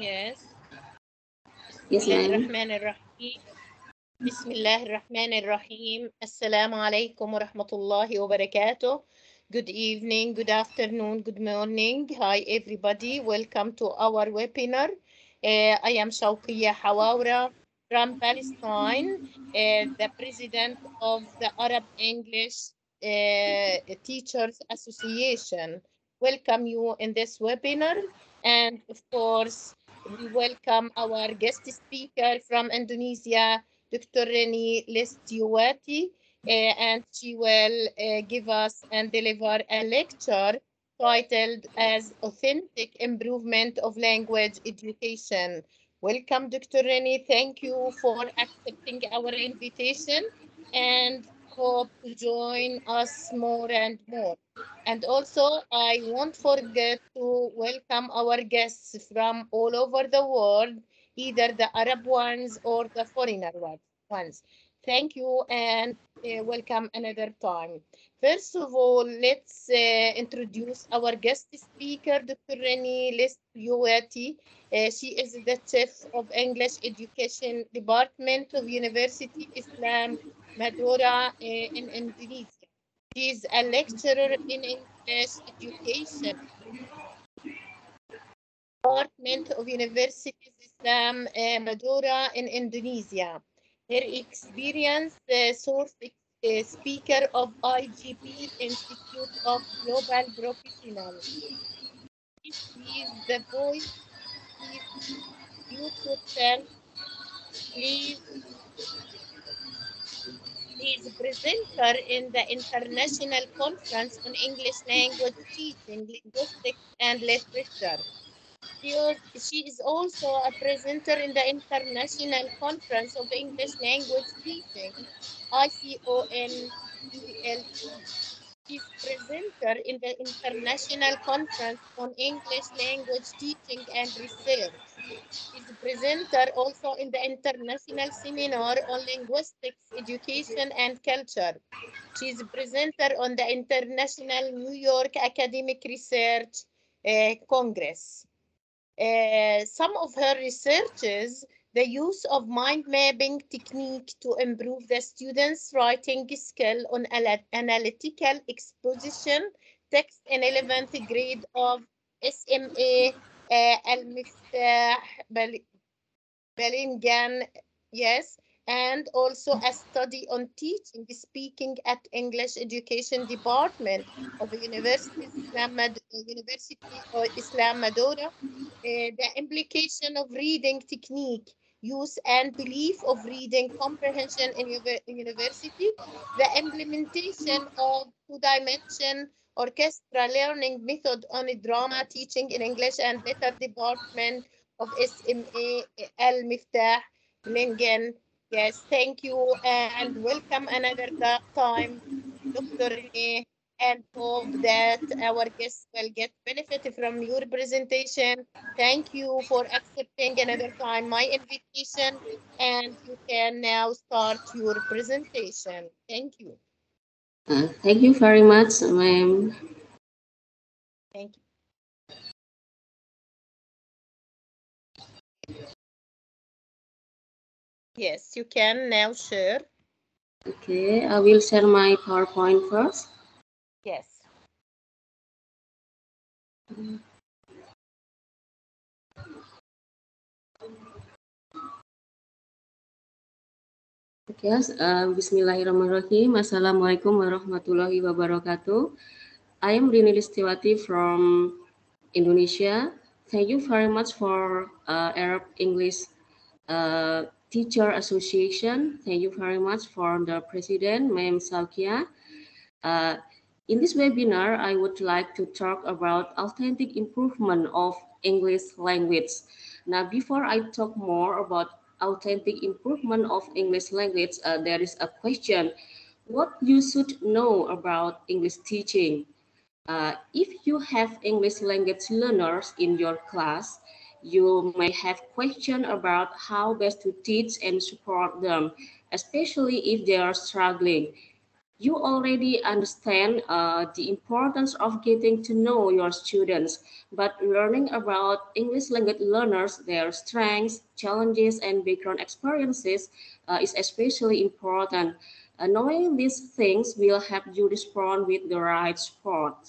Yes. Yes, ma'am. Bismillahirrahmanirrahim. Bismillahirrahmanirrahim. Assalamu alaikum wa rahmatullahi wa barakatuh. Good evening, good afternoon, good morning. Hi, everybody. Welcome to our webinar. I am Shawqia Hawawre from Palestine, the president of the Arab English Teachers Association. Welcome you in this webinar. And of course, we welcome our guest speaker from Indonesia, Dr. Rini Listyowati, and she will give us and deliver a lecture titled as Authentic Improvement of Language Education. Welcome, Dr. Rini. Thank you for accepting our invitation and hope to join us more and more. And also, I won't forget to welcome our guests from all over the world, either the Arab ones or the foreigner ones. Thank you and welcome another time. First of all, let's introduce our guest speaker, Dr. Rini Listyowati. She is the Chief of English Education Department of University Islam Madura in Indonesia. She is a lecturer in English Education Department of University Islam Madura in Indonesia. Her experience source speaker of IGP Institute of Global Professionals. She is the voice. Please mute yourself. Please. He is presenter in the International Conference on English Language Teaching, Linguistics and Literature. She is also a presenter in the International Conference of English Language Teaching, ICONELT. She is presenter in the International Conference on English Language Teaching and Research. She is presenter also in the International Seminar on Linguistics, Education and Culture. She is presenter on the International New York Academic Research Congress. Some of her researches, the use of mind mapping technique to improve the students' writing skill on analytical exposition text in 11th grade of SMA Al-Miftah Bellingham, yes, and also a study on teaching speaking at English Education Department of the University of Islam Madura. The implication of reading technique, use and belief of reading comprehension in university, the implementation of two-dimension orchestra learning method on drama teaching in English and letter department of SMA Al-Miftah Lingen. Yes, thank you and welcome another time, Dr. Rini, and hope that our guests will get benefit from your presentation. Thank you for accepting another time my invitation, and you can now start your presentation. Thank you. Thank you very much, ma'am. Thank you. Yes, you can now share. Okay, I will share my PowerPoint first. Yes. Okay, Bismillahirrahmanirrahim. Assalamualaikum warahmatullahi wabarakatuh. I am Rini Listyowati from Indonesia. Thank you very much for Arab English Teacher Association. Thank you very much for the President, Ma'am Shawqia. In this webinar, I would like to talk about authentic improvement of English language. Now, before I talk more about authentic improvement of English language, there is a question. What you should know about English teaching? If you have English language learners in your class, you may have questions about how best to teach and support them, especially if they are struggling. You already understand the importance of getting to know your students, but learning about English language learners, their strengths, challenges, and background experiences is especially important. Knowing these things will help you respond with the right support.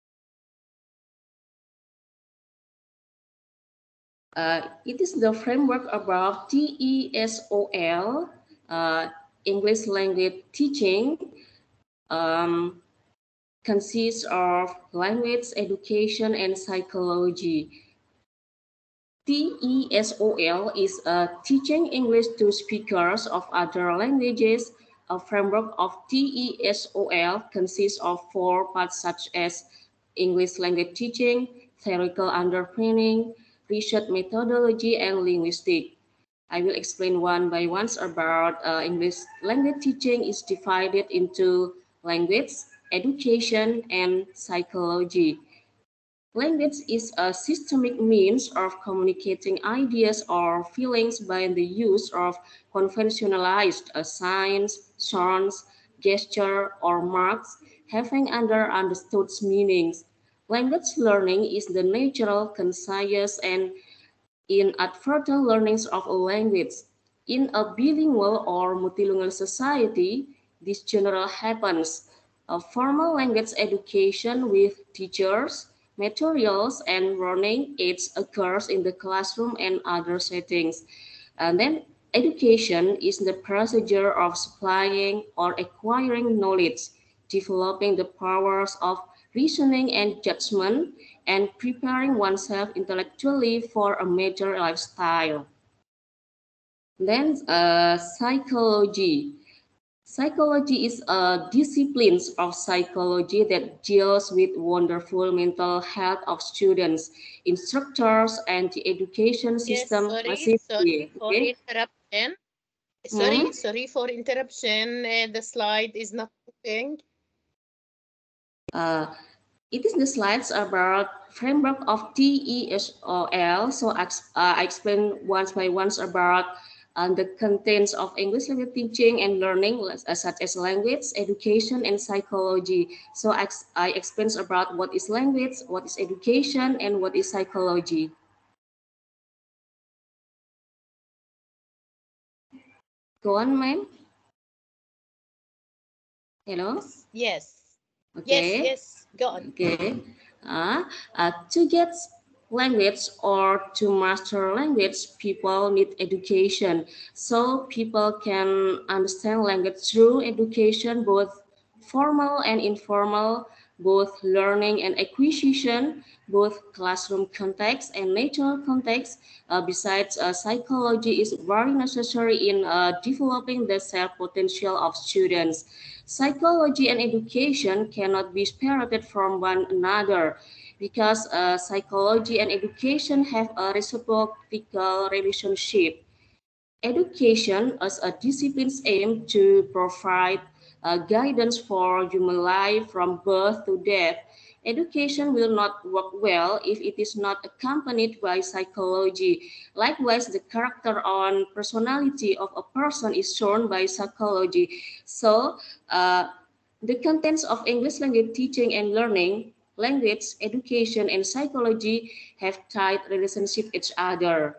It is the framework about TESOL, English language teaching, um, consists of language education and psychology. TESOL is teaching English to speakers of other languages. A framework of TESOL consists of four parts such as English language teaching, theoretical underpinning, research methodology, and linguistics. I will explain one by one about English language teaching is divided into language, education, and psychology. Language is a systemic means of communicating ideas or feelings by the use of conventionalized signs, sounds, gesture, or marks having understood meanings. Language learning is the natural, conscious, and inadvertent learnings of a language. In a bilingual or multilingual society, this generally happens. A formal language education with teachers, materials, and learning aids occurs in the classroom and other settings. And then education is the procedure of supplying or acquiring knowledge, developing the powers of reasoning and judgment, and preparing oneself intellectually for a mature lifestyle. Then psychology. Psychology is a discipline of psychology that deals with wonderful mental health of students, instructors, and the education Yes, system sorry massively. for Okay. interruption. Hmm? Sorry for interruption. The slide is not moving. Uh, it is the slides about framework of TESOL. So I explain once by once about the contents of English language teaching and learning, such as language, education, and psychology. So I explain about what is language, what is education, and what is psychology. Go on, ma'am. Hello. Yes. Yes, Okay. yes. Go on. Okay. To get language or to master language, people need education. So people can understand language through education, both formal and informal, both learning and acquisition, both classroom context and natural context. Besides, psychology is very necessary in developing the self potential of students. Psychology and education cannot be separated from one another because psychology and education have a reciprocal relationship. Education as a discipline's aim to provide guidance for human life from birth to death. Education will not work well if it is not accompanied by psychology. Likewise, the character and personality of a person is shown by psychology. So, uh, the contents of English language teaching and learning, language, education, and psychology have tight relationship each other.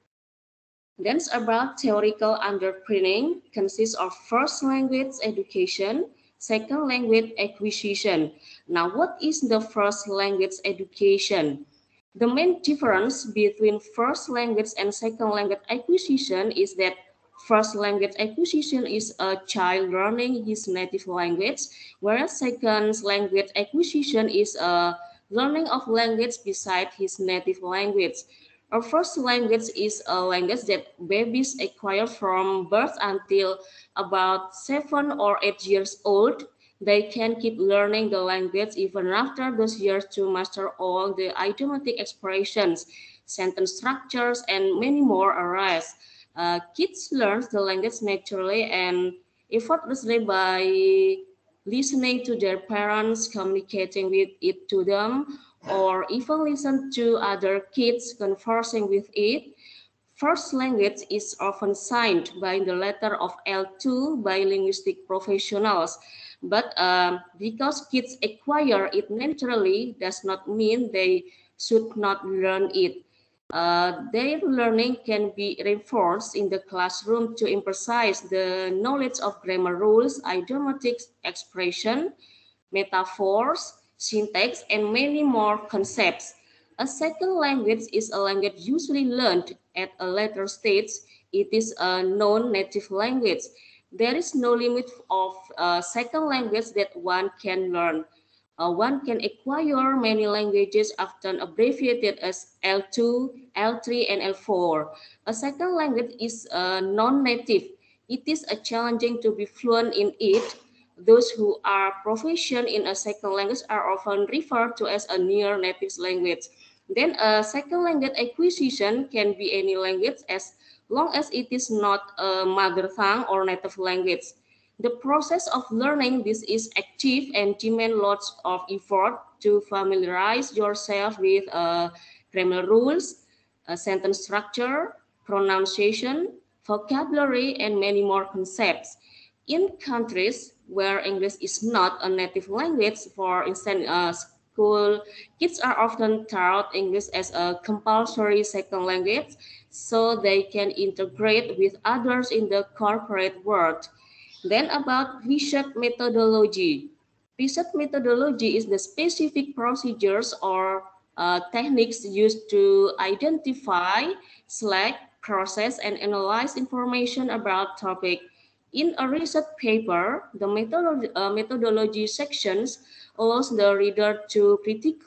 Then about theoretical underpinning consists of first language education, second language acquisition. Now, what is the first language education? The main difference between first language and second language acquisition is that first language acquisition is a child learning his native language, whereas second language acquisition is a learning of language beside his native language. Our first language is a language that babies acquire from birth until about 7 or 8 years old. They can keep learning the language even after those years to master all the idiomatic expressions, sentence structures, and many more arise. Kids learn the language naturally and effortlessly by listening to their parents, communicating with it to them, or even listen to other kids conversing with it. First language is often signed by the letter of L2 by linguistic professionals, but because kids acquire it naturally does not mean they should not learn it. Their learning can be reinforced in the classroom to emphasize the knowledge of grammar rules, idiomatic expression, metaphors, syntax, and many more concepts. A second language is a language usually learned at a later stage. It is a non-native language. There is no limit of second language that one can learn. One can acquire many languages, often abbreviated as L2, L3, and L4. A second language is non-native. It is challenging to be fluent in it. Those who are proficient in a second language are often referred to as a near native language. Then a second language acquisition can be any language as long as it is not a mother tongue or native language. The process of learning this is active and demands lots of effort to familiarize yourself with grammar rules, sentence structure, pronunciation, vocabulary, and many more concepts. In countries where English is not a native language, for instance, school kids are often taught English as a compulsory second language so they can integrate with others in the corporate world. Then about research methodology. Research methodology is the specific procedures or techniques used to identify, select, process, and analyze information about topic. In a research paper, the methodology sections allows the reader to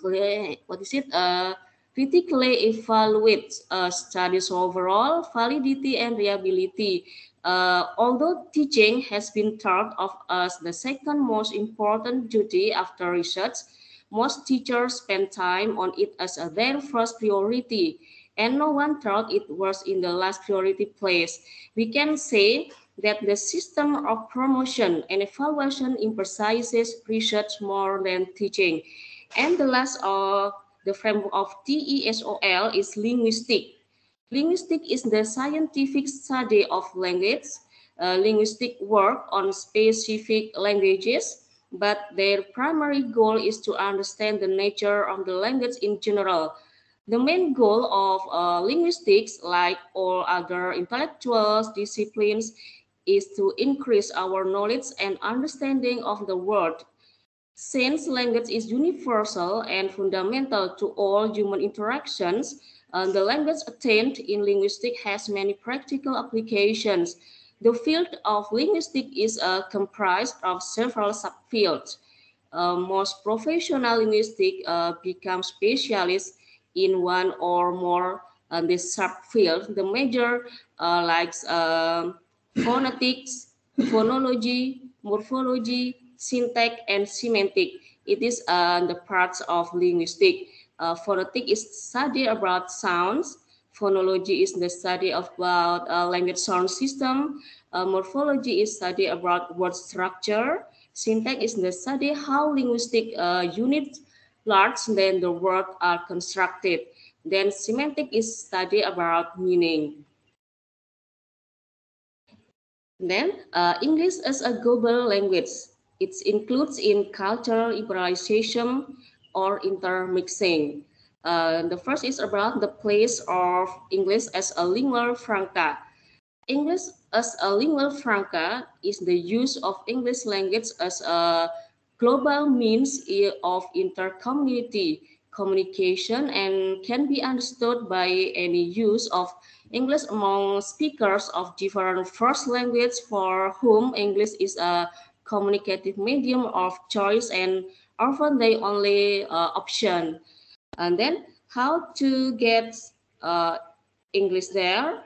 critically evaluate studies overall validity and reliability. Although teaching has been thought of as the second most important duty after research, most teachers spend time on it as their first priority, and no one thought it was in the last priority place. We can say that the system of promotion and evaluation emphasizes research more than teaching. And the last of the framework of TESOL is linguistic. Linguistic is the scientific study of language. Linguistic work on specific languages, but their primary goal is to understand the nature of the language in general. The main goal of linguistics, like all other intellectual disciplines, is to increase our knowledge and understanding of the world. Since language is universal and fundamental to all human interactions, the language attained in linguistics has many practical applications. The field of linguistics is comprised of several subfields. Most professional linguistics become specialists in one or more this subfield. The major phonetics, phonology, morphology, syntax, and semantic. It is the parts of linguistics. Phonetic is study about sounds. Phonology is the study about language sound system. Morphology is study about word structure. Syntax is the study how linguistic units large than the word are constructed. Then semantic is study about meaning. Then English as a global language. It includes in cultural liberalization or intermixing. The first is about the place of English as a lingua franca. English as a lingua franca is the use of English language as a global means of intercommunity communication and can be understood by any use of English among speakers of different first language for whom English is a communicative medium of choice and often the only option. And then how to get English there?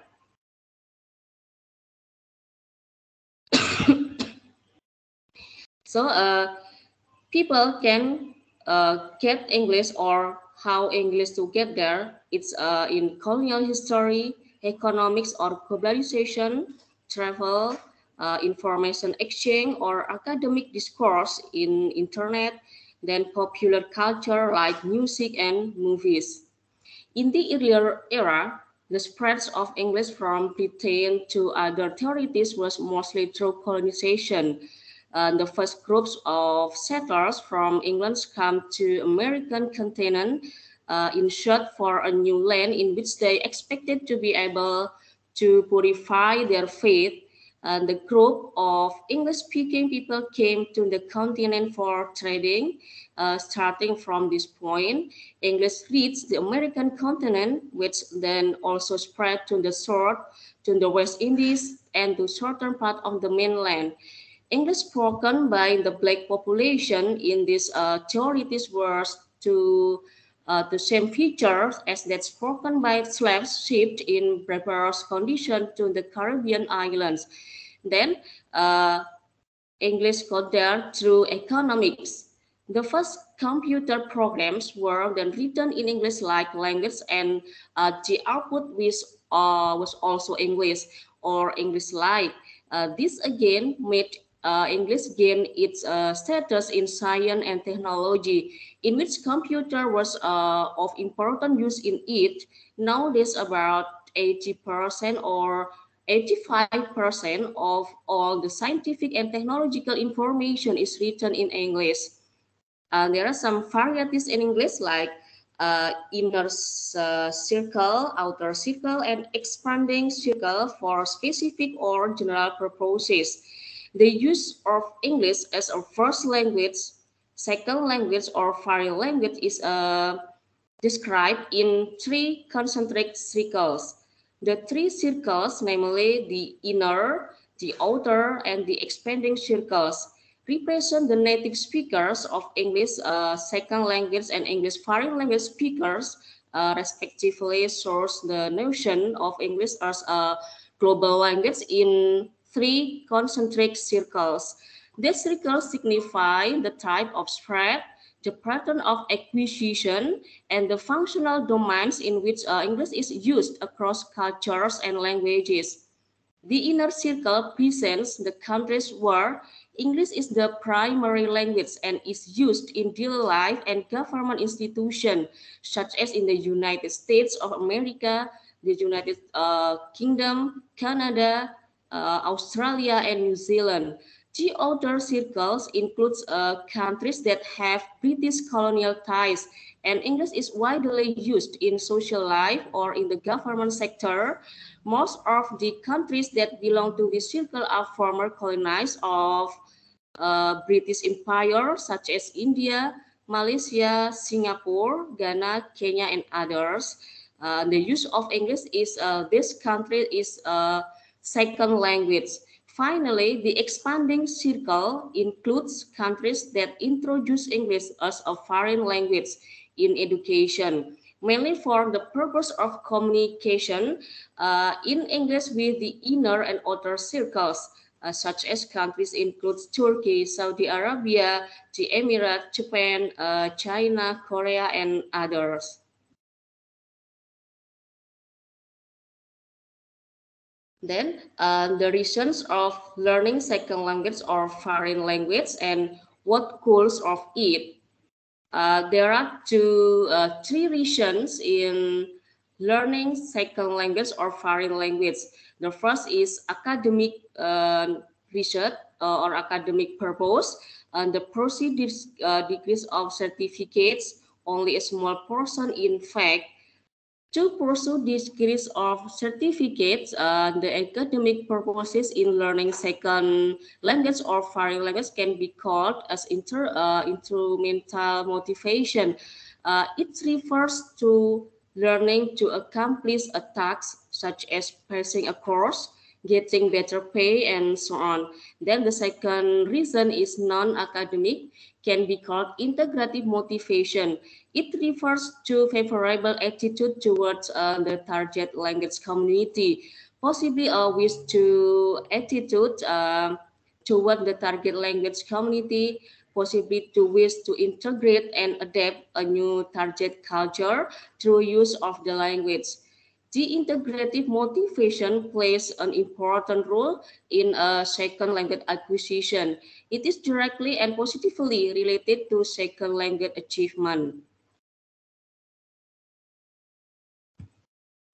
So people can get English or how English to get there. It's in colonial history, economics or globalization, travel, information exchange or academic discourse in internet, then popular culture like music and movies. In the earlier era, The spreads of English from Britain to other territories was mostly through colonization. The first groups of settlers from England come to American continent in search for a new land in which they expected to be able to purify their faith. And the group of English-speaking people came to the continent for trading. Starting from this point, English reached the American continent, which then also spread to the south, to the West Indies, and to southern part of the mainland. English spoken by the black population in these territories was to the same features as that spoken by slaves shipped in barbarous condition to the Caribbean islands. Then English got there through economics. The first computer programs were then written in English-like language, and the output was also English or English-like. This again made English gain its status in science and technology, in which computer was of important use in it. Nowadays, about 80% or 85% of all the scientific and technological information is written in English. There are some varieties in English like inner circle, outer circle, and expanding circle for specific or general purposes. The use of English as a first language, second language, or foreign language is described in three concentric circles. The three circles, namely the inner, the outer, and the expanding circles, represent the native speakers of English second language and English foreign language speakers, respectively, source the notion of English as a global language in three concentric circles. These circles signify the type of spread, the pattern of acquisition, and the functional domains in which English is used across cultures and languages. The inner circle presents the countries where English is the primary language and is used in daily life and government institutions, such as in the United States of America, the United Kingdom, Canada, Australia, and New Zealand. The outer circles includes countries that have British colonial ties, and English is widely used in social life or in the government sector. Most of the countries that belong to this circle are former colonies of British Empire, such as India, Malaysia, Singapore, Ghana, Kenya, and others. The use of English is this country is second language. Finally, the expanding circle includes countries that introduce English as a foreign language in education, mainly for the purpose of communication in English with the inner and outer circles, such as countries include Turkey, Saudi Arabia, the Emirates, Japan, China, Korea, and others. Then the reasons of learning second language or foreign language and what goals of it. There are three reasons in learning second language or foreign language. The first is academic research or academic purpose. And the procedures degrees of certificates, only a small portion in fact. To pursue this degrees of certificates, the academic purposes in learning second language or foreign language can be called as instrumental motivation. It refers to learning to accomplish a task such as passing a course, getting better pay, and so on. Then the second reason is non-academic, can be called integrative motivation. It refers to favorable attitude towards the target language community, possibly a wish to attitude toward the target language community, possibly to wish to integrate and adapt a new target culture through use of the language. The integrative motivation plays an important role in second language acquisition. It is directly and positively related to second language achievement.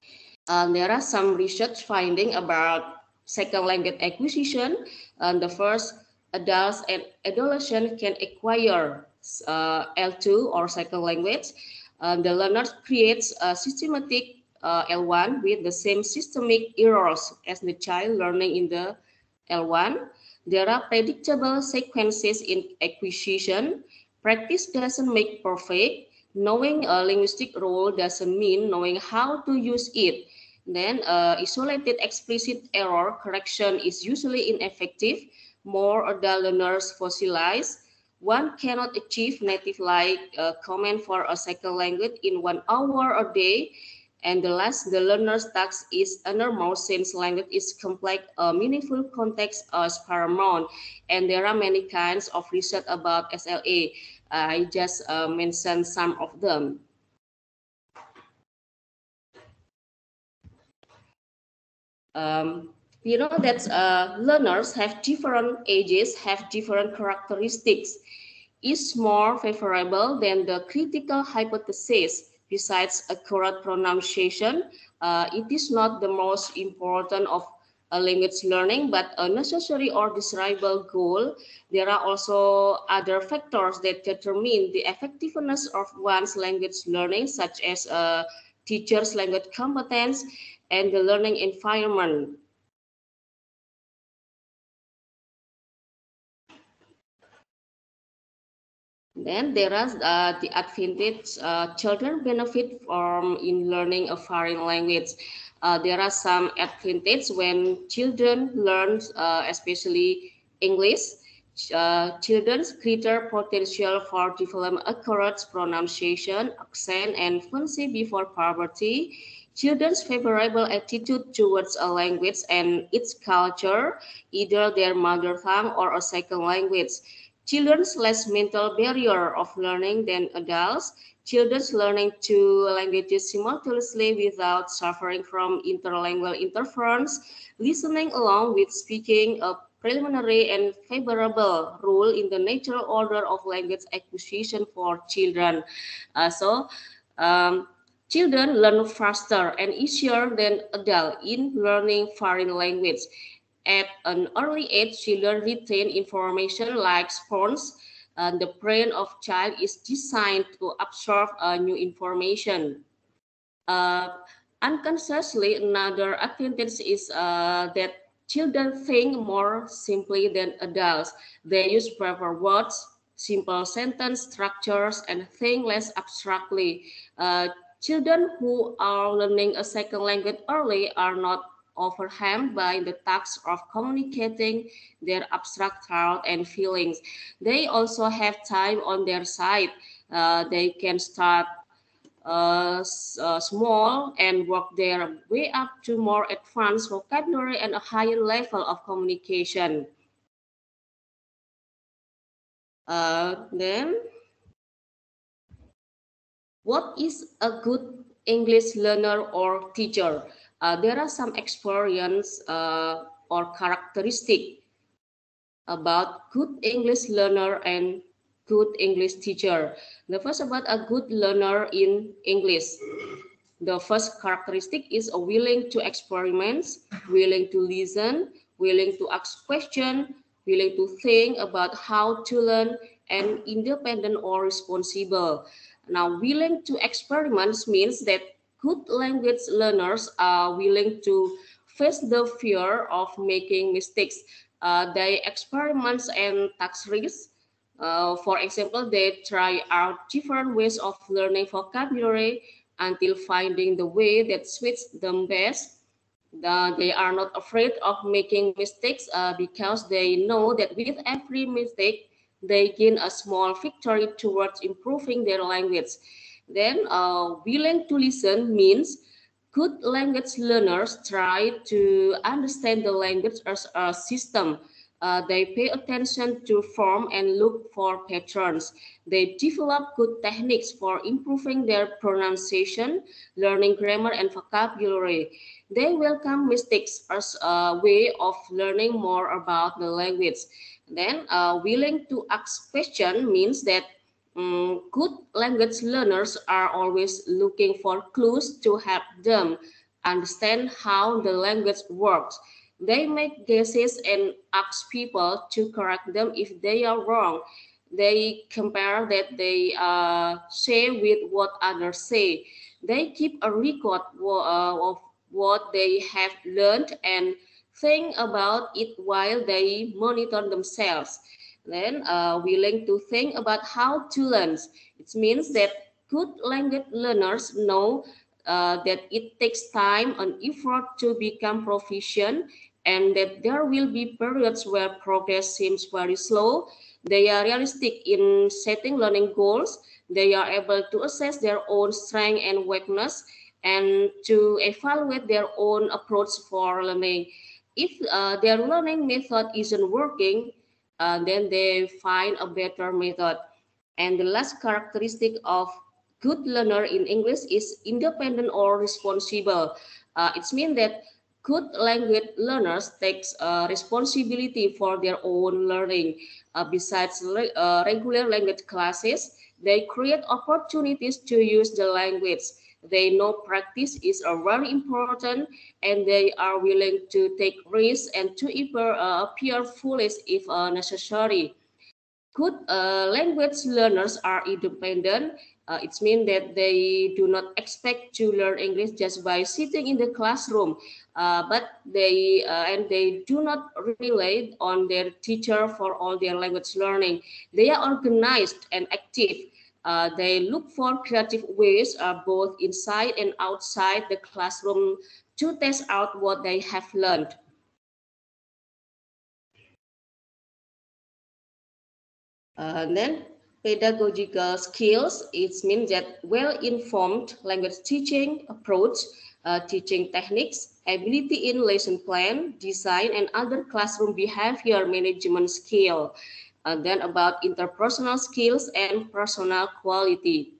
There are some research finding about second language acquisition. The first, adults and adolescents can acquire L2 or second language. The learner creates a systematic L1 with the same systemic errors as the child learning in the L1. There are predictable sequences in acquisition. Practice doesn't make perfect. Knowing a linguistic rule doesn't mean knowing how to use it. Then isolated explicit error correction is usually ineffective. More adult learners fossilize. One cannot achieve native-like command for a second language in 1 hour a day. And the last, the learner's task is enormous since language is complex. Meaningful context is paramount. And there are many kinds of research about SLA. I just mentioned some of them. You know that learners have different ages, have different characteristics. Is more favorable than the critical hypothesis. Besides accurate pronunciation, it is not the most important of language learning, but a necessary or desirable goal. There are also other factors that determine the effectiveness of one's language learning, such as teacher's language competence and the learning environment. Then there are the advantage children benefit from in learning a foreign language. There are some advantages when children learn, especially English. Children's greater potential for developing accurate pronunciation, accent, and fluency before puberty. Children's favorable attitude towards a language and its culture, either their mother tongue or a second language. Children's less mental barrier of learning than adults. Children's learning two languages simultaneously without suffering from interlingual interference. Listening along with speaking, a preliminary and favorable role in the natural order of language acquisition for children. So, children learn faster and easier than adults in learning foreign language. At an early age, children retain information like sponge. The brain of child is designed to absorb new information. Uh, Unconsciously, another advantage is that children think more simply than adults. They use proper words, simple sentence structures, and think less abstractly. Children who are learning a second language early are not overwhelmed by the task of communicating their abstract thought and feelings. They also have time on their side. They can start small and work their way up to more advanced vocabulary and a higher level of communication. Then, what is a good English learner or teacher? There are some experience or characteristic about good English learner and good English teacher. The first about a good learner in English. The first characteristic is a willing to experiment, willing to listen, willing to ask questions, willing to think about how to learn, and independent or responsible. Now, willing to experiment means that good language learners are willing to face the fear of making mistakes. They experiment and take risks. For example, they try out different ways of learning vocabulary until finding the way that suits them best. They are not afraid of making mistakes because they know that with every mistake, they gain a small victory towards improving their language. Then, willing to listen means good language learners try to understand the language as a system. They pay attention to form and look for patterns. They develop good techniques for improving their pronunciation, learning grammar and vocabulary. They welcome mistakes as a way of learning more about the language. Then, willing to ask questions means that good language learners are always looking for clues to help them understand how the language works. They make guesses and ask people to correct them if they are wrong. They compare that they say with what others say. They keep a record of what they have learned and think about it while they monitor themselves. Then willing to think about how to learn. It means that good language learners know that it takes time and effort to become proficient, and that there will be periods where progress seems very slow. They are realistic in setting learning goals. They are able to assess their own strength and weakness and to evaluate their own approach for learning. If their learning method isn't working, then they find a better method. And the last characteristic of good learner in English is independent or responsible. It means that good language learners takes responsibility for their own learning. Besides regular language classes, they create opportunities to use the language. They know practice is very important, and they are willing to take risks and to appear foolish if necessary. Good language learners are independent. It means that they do not expect to learn English just by sitting in the classroom, but they do not rely on their teacher for all their language learning. They are organized and active. They look for creative ways, both inside and outside the classroom, to test out what they have learned. Then pedagogical skills, it means that well-informed language teaching approach, teaching techniques, ability in lesson plan, design, and other classroom behavior management skill. Then about interpersonal skills and personal quality.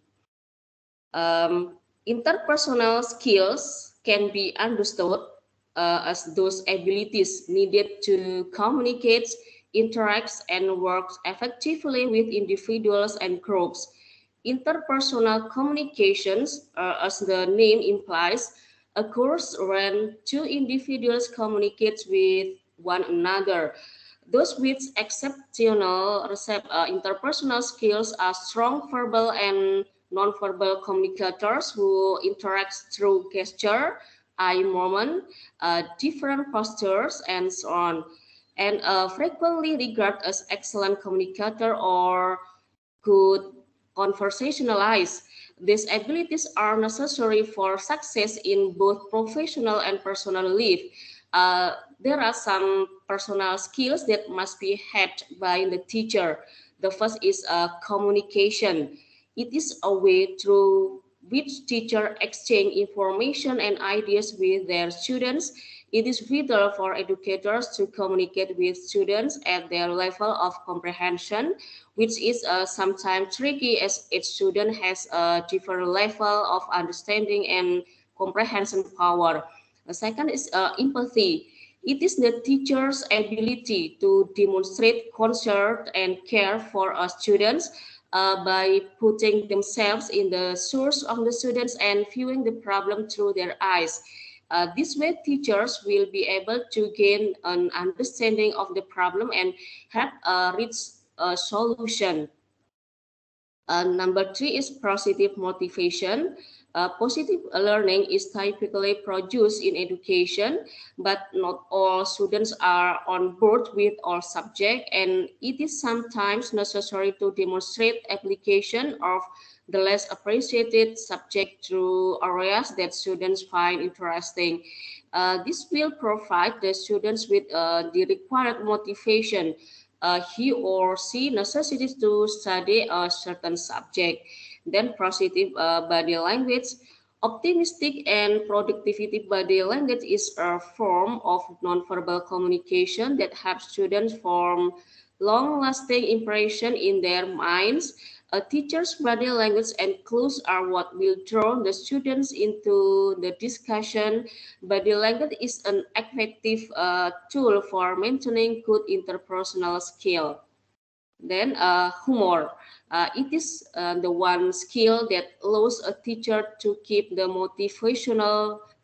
Interpersonal skills can be understood as those abilities needed to communicate, interact, and work effectively with individuals and groups. Interpersonal communications, as the name implies, occurs when two individuals communicate with one another. Those with exceptional interpersonal skills are strong verbal and nonverbal communicators who interact through gesture, eye movement, different postures, and so on, and frequently regarded as excellent communicator or good conversationalize. These abilities are necessary for success in both professional and personal life. There are some personal skills that must be had by the teacher. The first is communication. It is a way through which teachers exchange information and ideas with their students. It is vital for educators to communicate with students at their level of comprehension, which is sometimes tricky as each student has a different level of understanding and comprehension power. The second is empathy. It is the teacher's ability to demonstrate concern and care for students by putting themselves in the shoes of the students and viewing the problem through their eyes. This way, teachers will be able to gain an understanding of the problem and help reach a solution. Number three is positive motivation. Positive learning is typically produced in education, but not all students are on board with all subjects, and it is sometimes necessary to demonstrate application of the less appreciated subject through areas that students find interesting. This will provide the students with the required motivation he or she necessitates to study a certain subject. Then positive body language. Optimistic and productivity body language is a form of nonverbal communication that helps students form long-lasting impression in their minds. A teacher's body language and clues are what will draw the students into the discussion. Body language is an effective tool for maintaining good interpersonal skill. Then humor. It is the one skill that allows a teacher to keep the motivational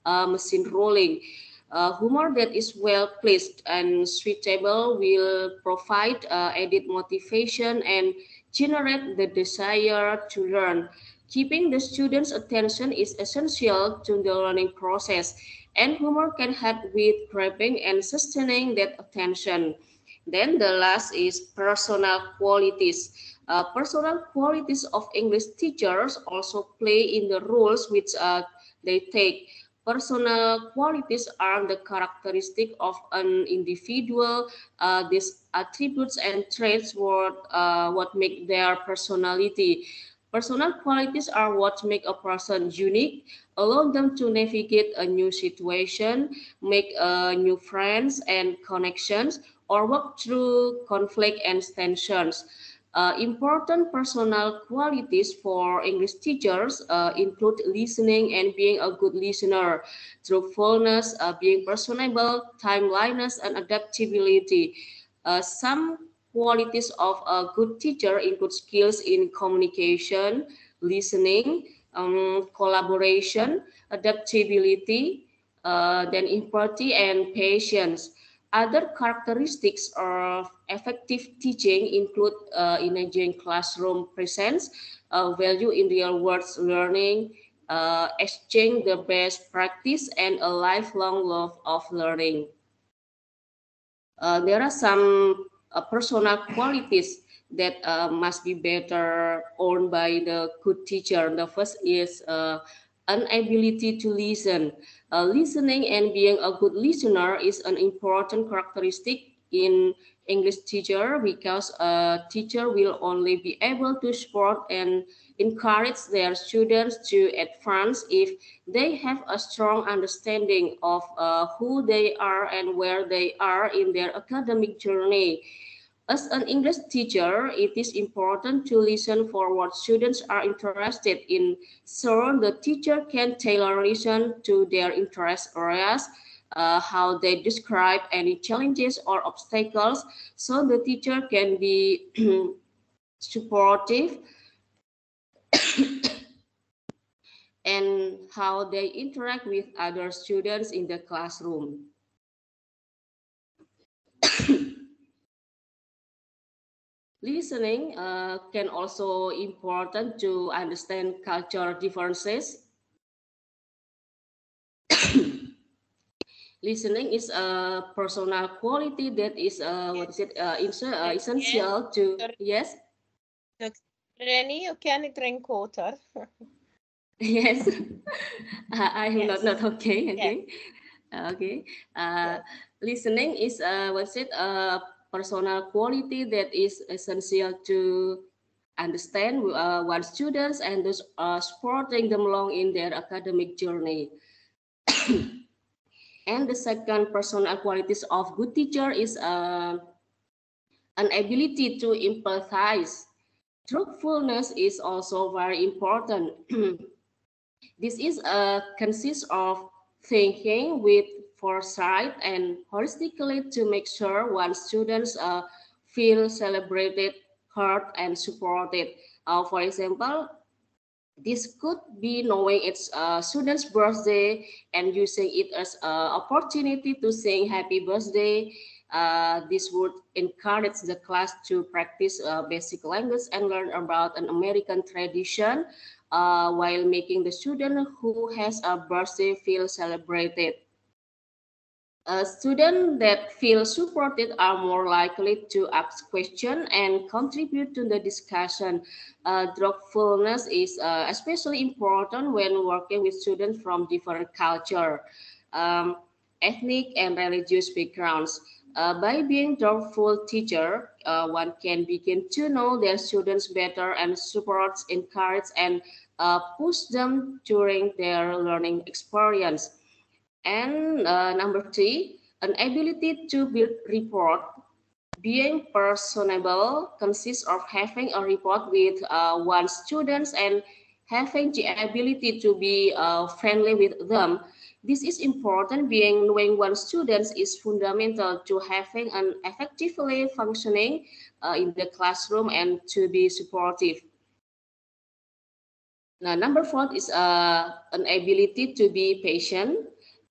machine rolling. Humor that is well placed and suitable will provide added motivation and generate the desire to learn. Keeping the students' attention is essential to the learning process, and humor can help with grabbing and sustaining that attention. Then the last is personal qualities. Personal qualities of English teachers also play in the roles which they take. Personal qualities are the characteristic of an individual. These attributes and traits what make their personality. Personal qualities are what make a person unique, allow them to navigate a new situation, make new friends and connections, or work through conflict and tensions. Important personal qualities for English teachers include listening and being a good listener, truthfulness, being personable, timeliness, and adaptability. Some qualities of a good teacher include skills in communication, listening, collaboration, adaptability, then empathy and patience. Other characteristics of effective teaching include engaging classroom presence, value in real world learning, exchange the best practice, and a lifelong love of learning. There are some personal qualities that must be better owned by the good teacher. The first is an ability to listen. Listening and being a good listener is an important characteristic in English teacher, because a teacher will only be able to support and encourage their students to advance if they have a strong understanding of who they are and where they are in their academic journey. As an English teacher, it is important to listen for what students are interested in, so the teacher can tailor lesson to their interest areas, how they describe any challenges or obstacles, so the teacher can be supportive, and how they interact with other students in the classroom. Listening can also important to understand cultural differences. Listening is a personal quality that is essential to, yes. Rini, you can drink water. Yes. I am Yes. not okay. Okay. Yes. Okay. Listening is a personal quality that is essential to understand one students and those supporting them along in their academic journey. And the second personal qualities of good teacher is an ability to empathize. Truthfulness is also very important. This is consists of thinking with foresight and holistically to make sure one's students feel celebrated, heard, and supported. For example, this could be knowing its student's birthday and using it as an opportunity to sing happy birthday. This would encourage the class to practice basic language and learn about an American tradition, while making the student who has a birthday feel celebrated. Students that feel supported are more likely to ask questions and contribute to the discussion. Truthfulness is especially important when working with students from different culture, um, ethnic and religious backgrounds. By being truthful teacher, one can begin to know their students better and supports, encourage, and push them during their learning experience. And number three, an ability to build rapport. Being personable consists of having a rapport with one's students and having the ability to be friendly with them. This is important, being knowing one's students is fundamental to having an effectively functioning in the classroom and to be supportive. Now, number four is an ability to be patient.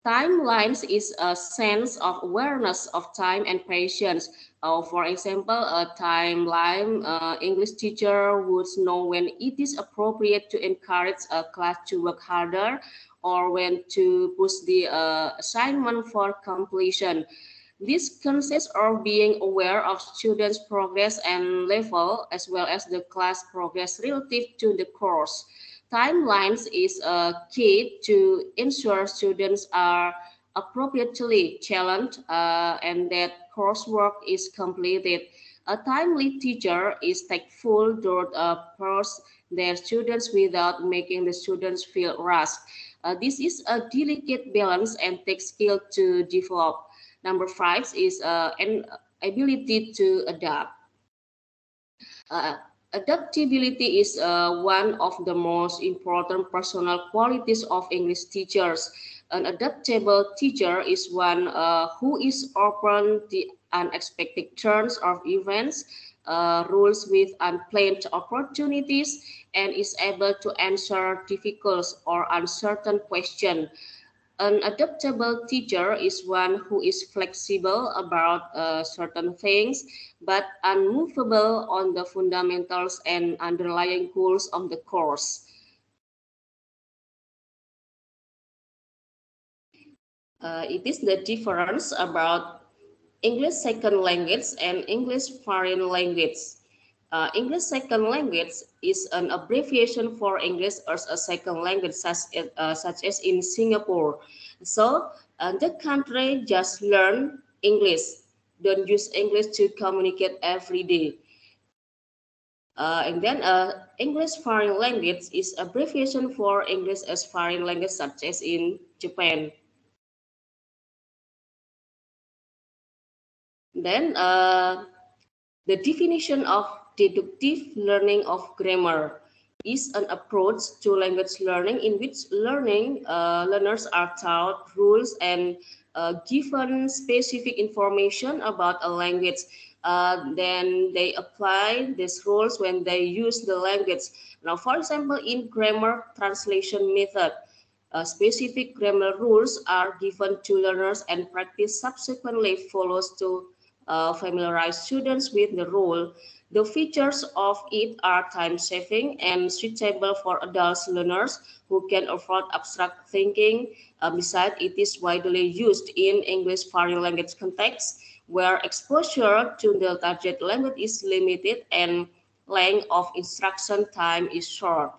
Timelines is a sense of awareness of time and patience. For example, a timeline English teacher would know when it is appropriate to encourage a class to work harder or when to push the assignment for completion. This consists of being aware of students' progress and level, as well as the class progress relative to the course. Timelines is a key to ensure students are appropriately challenged and that coursework is completed. A timely teacher is tactful toward their students without making the students feel rushed. This is a delicate balance and takes skill to develop. Number five is an ability to adapt. Uh, Adaptability is one of the most important personal qualities of English teachers. An adaptable teacher is one who is open to unexpected turns of events, rules with unplanned opportunities, and is able to answer difficult or uncertain questions. An adaptable teacher is one who is flexible about certain things, but unmovable on the fundamentals and underlying goals of the course. It is the difference about English second language and English foreign language. English second language is an abbreviation for English as a second language, such as in Singapore. So the country just learn English, don't use English to communicate every day. And then English foreign language is abbreviation for English as foreign language, such as in Japan. Then the definition of deductive learning of grammar is an approach to language learning in which learners are taught rules and given specific information about a language. Then they apply these rules when they use the language. Now, for example, in grammar translation method, specific grammar rules are given to learners and practice subsequently follows to familiarize students with the rule. The features of it are time-saving and suitable for adult learners who can afford abstract thinking. Besides, it is widely used in English foreign language context, where exposure to the target language is limited and length of instruction time is short.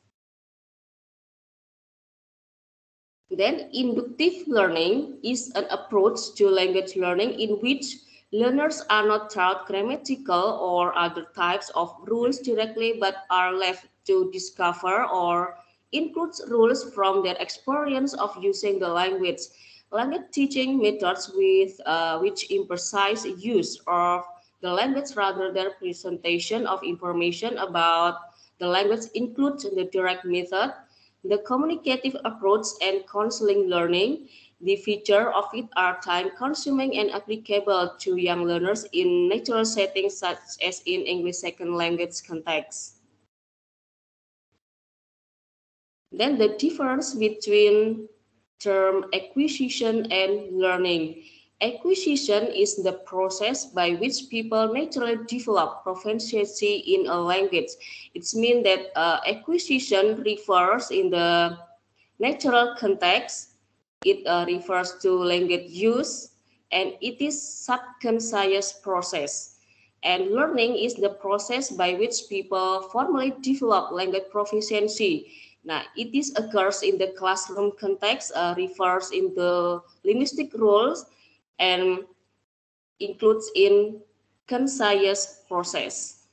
Then inductive learning is an approach to language learning in which learners are not taught grammatical or other types of rules directly but are left to discover or include rules from their experience of using the language. Language teaching methods which emphasize use of the language rather than presentation of information about the language include the direct method, the communicative approach, and counseling learning. The features of it are time-consuming and applicable to young learners in natural settings such as in English second language context. Then the difference between term acquisition and learning. Acquisition is the process by which people naturally develop proficiency in a language. It means that acquisition refers in the natural context. It refers to language use, and it is subconscious process. And learning is the process by which people formally develop language proficiency. Now, it is occurs in the classroom context, refers in the linguistic rules, and includes in conscious process.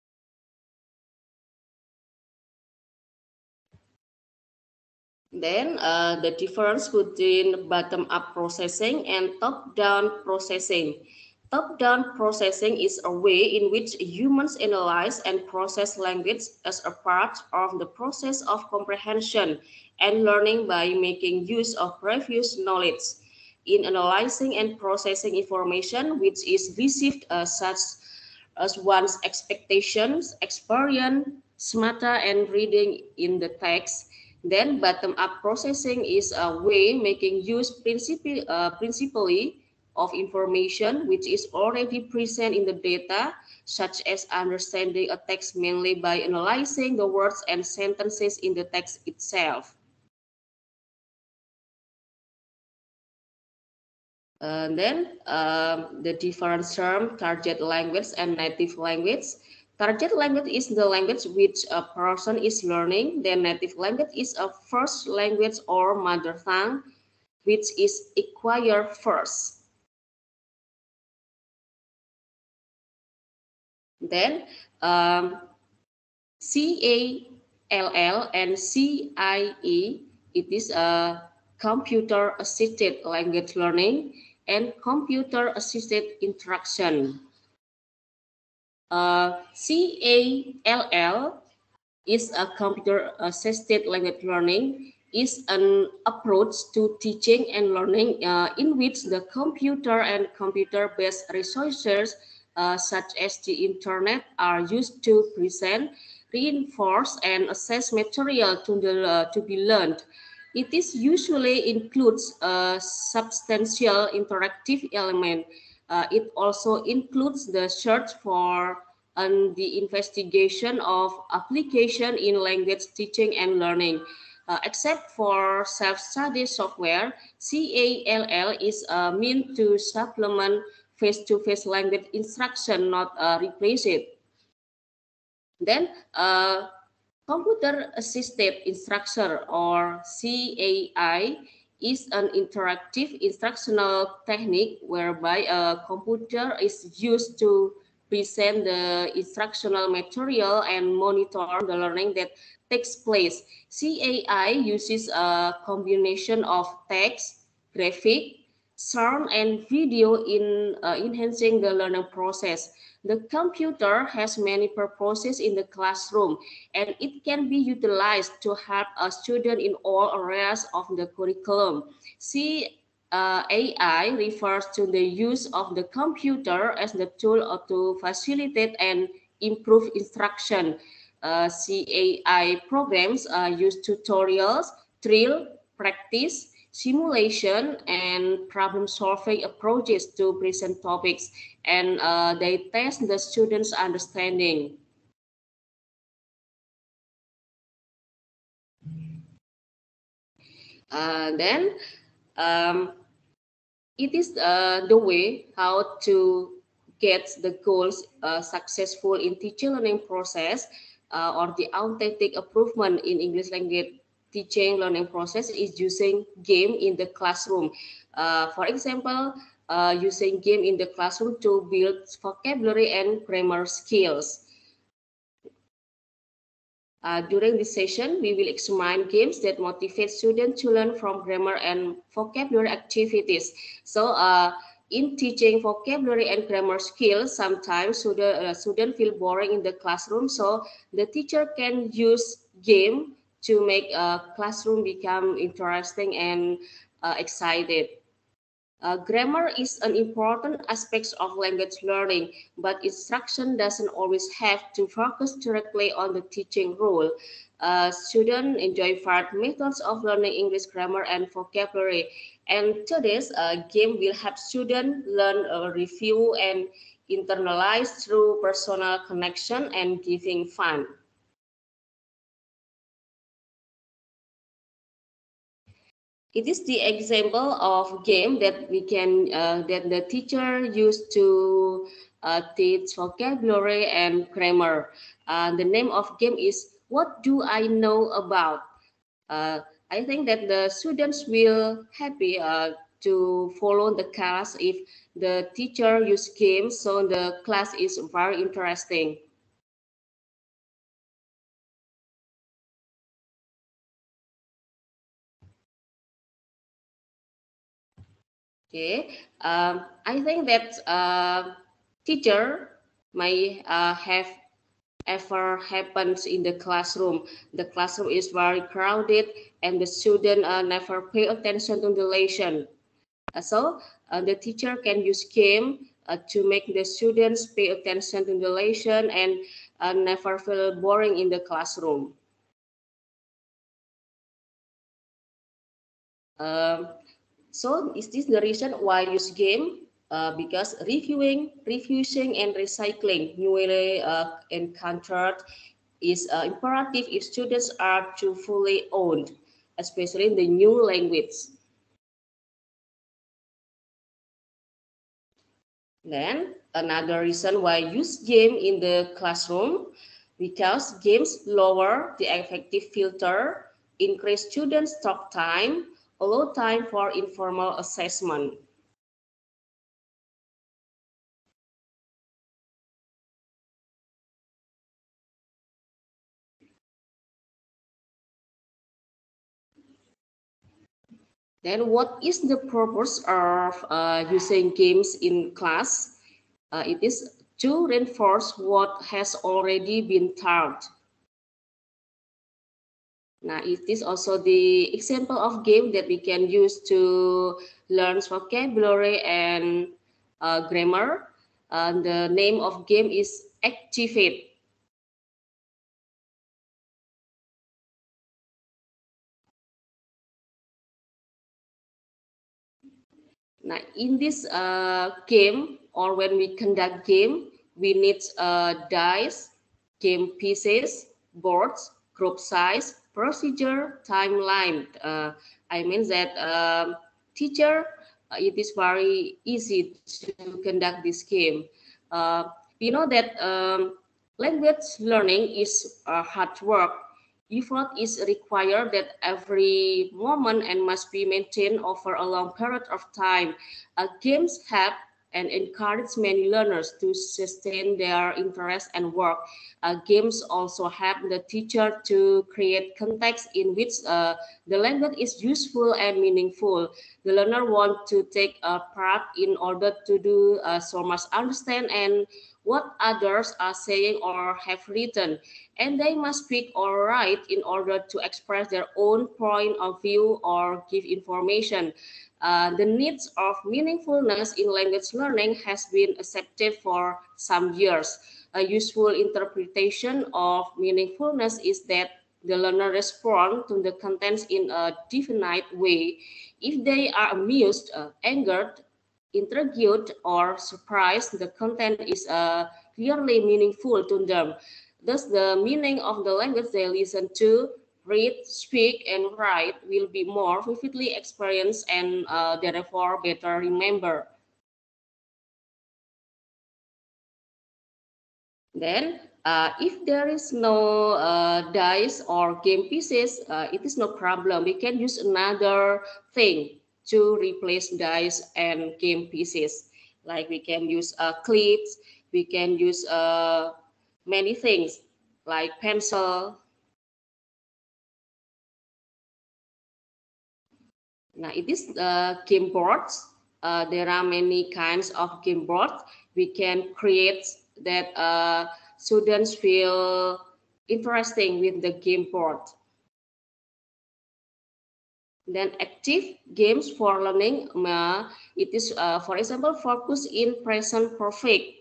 Then the difference between bottom-up processing and top-down processing. Top-down processing is a way in which humans analyze and process language as a part of the process of comprehension and learning by making use of previous knowledge. In analyzing and processing information which is received such as one's expectations, experience, smata, and reading in the text, Then bottom-up processing is a way making use principally of information which is already present in the data, such as understanding a text mainly by analyzing the words and sentences in the text itself. Then the different term target language and native language. Target language is the language which a person is learning. Then native language is a first language or mother tongue which is acquired first. Then CALL and CIE, it is a computer assisted language learning and computer assisted interaction. CALL is a computer assisted language learning is an approach to teaching and learning in which the computer and computer-based resources such as the internet are used to present, reinforce, and assess material to be learned. It is usually includes a substantial interactive element. It also includes the search for and the investigation of application in language teaching and learning. Except for self-study software, CALL is meant to supplement face-to-face language instruction, not replace it. Then computer assisted instruction or CAI is an interactive instructional technique whereby a computer is used to present the instructional material and monitor the learning that takes place. CAI uses a combination of text, graphic, sound, and video in enhancing the learning process. The computer has many purposes in the classroom, and it can be utilized to help a student in all areas of the curriculum. AI refers to the use of the computer as the tool to facilitate and improve instruction. CAI programs use tutorials, drill, practice, simulation, and problem-solving approaches to present topics, and they test the students' understanding. Then it is the way how to get the goals successful in teacher learning process or the authentic improvement in English language teaching learning process is using game in the classroom. For example, using game in the classroom to build vocabulary and grammar skills. During this session, we will examine games that motivate students to learn from grammar and vocabulary activities. So, in teaching vocabulary and grammar skills, sometimes students feel boring in the classroom. So, the teacher can use game to make a classroom become interesting and excited. Grammar is an important aspect of language learning, but instruction doesn't always have to focus directly on the teaching role. Students enjoy varied methods of learning English grammar and vocabulary, and today's game will help students learn, review, and internalize through personal connection and giving fun. It is the example of game that we can that the teacher used to teach vocabulary and grammar. The name of game is "What Do I Know About?" Uh, I think that the students will happy to follow the class if the teacher use games, so the class is very interesting. Okay, I think that teacher may have ever happens in the classroom. The classroom is very crowded and the student never pay attention to the lesson. So the teacher can use game to make the students pay attention to the lesson and never feel boring in the classroom. So is this the reason why I use game? Because reviewing, refusing, and recycling newly encountered is imperative if students are to fully owned, especially in the new language. Then another reason why I use game in the classroom, because games lower the affective filter, increase students' talk time, allow time for informal assessment. Then what is the purpose of using games in class? It is to reinforce what has already been taught. Now, it is also the example of game that we can use to learn vocabulary and grammar. The name of game is Activate. Now, in this game, or when we conduct game, we need dice, game pieces, boards, group size, procedure, timeline. I mean that teacher, it is very easy to conduct this game. Uh, we know that language learning is hard work. Effort is required at every moment and must be maintained over a long period of time. Games help and encourage many learners to sustain their interest and work. Games also help the teacher to create context in which the language is useful and meaningful. The learner want to take a part in order to do so much understand and what others are saying or have written, and they must speak or write in order to express their own point of view or give information. The needs of meaningfulness in language learning has been accepted for some years. A useful interpretation of meaningfulness is that the learner respond to the contents in a definite way. If they are amused, angered, intrigued, or surprised, the content is clearly meaningful to them. Thus, the meaning of the language they listen to, read, speak, and write will be more vividly experienced and therefore better remember. Then, if there is no dice or game pieces, it is no problem. We can use another thing to replace dice and game pieces. Like we can use clips, we can use many things like pencil. Now, it is game boards. There are many kinds of game boards. We can create that students feel interesting with the game board. Then active games for learning, it is, for example, focus in present perfect.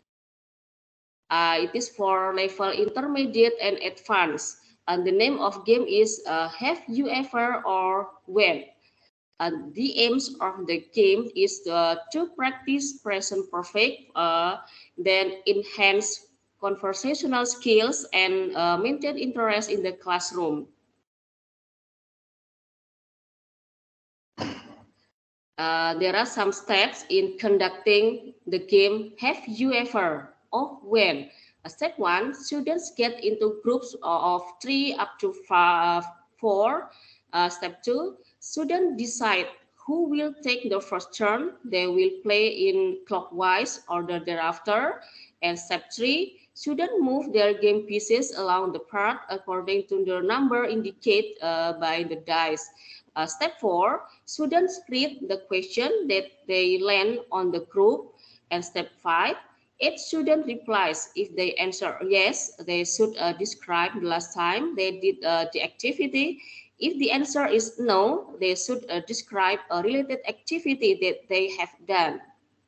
It is for level intermediate and advanced. And the name of game is Have You Ever or When? And the aims of the game is to practice present perfect, then enhance conversational skills and maintain interest in the classroom. There are some steps in conducting the game Have You Ever or When? Step 1, students get into groups of 3 up to 4. Step 2, students decide who will take the first turn. They will play in clockwise order thereafter. And step 3, students move their game pieces along the path according to the number indicated by the dice. Step 4, students read the question that they land on the group. And step 5, each student replies. If they answer yes, they should describe the last time they did the activity. If the answer is no, they should describe a related activity that they have done.